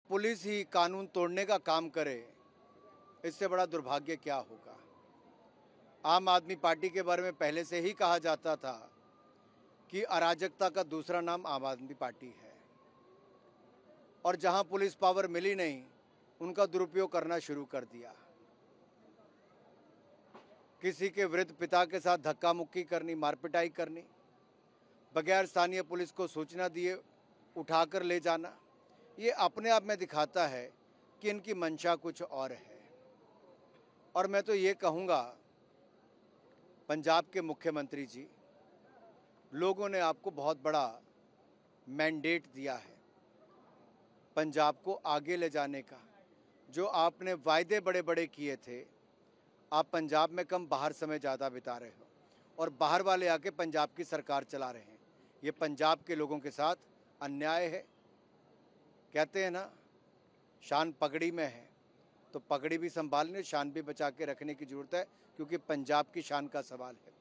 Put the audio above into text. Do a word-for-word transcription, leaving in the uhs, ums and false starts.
Police ही कानून तोड़ने का काम करे, इससे बड़ा दुर्भाग्य क्या होगा। आम आदमी पार्टी के बारे में पहले से ही कहा जाता था कि अराजकता का दूसरा नाम आम आदमी पार्टी है, और जहां पुलिस पावर मिली नहीं, उनका दुरुपयोग करना शुरू कर दिया। किसी के वृद्ध पिता के साथ धक्का मुक्की करनी, मारपिटाई करनी, बगैर स्थानीय पुलिस को सूचना दिए उठाकर ले जाना, ये अपने आप में दिखाता है कि इनकी मंशा कुछ और है। और मैं तो ये कहूँगा, पंजाब के मुख्यमंत्री जी, लोगों ने आपको बहुत बड़ा मैंडेट दिया है पंजाब को आगे ले जाने का। जो आपने वायदे बड़े बड़े किए थे, आप पंजाब में कम, बाहर समय ज़्यादा बिता रहे हो, और बाहर वाले आके पंजाब की सरकार चला रहे हैं। ये पंजाब के लोगों के साथ अन्याय है। कहते हैं ना, शान पगड़ी में है, तो पगड़ी भी संभालने, शान भी बचा के रखने की ज़रूरत है, क्योंकि पंजाब की शान का सवाल है।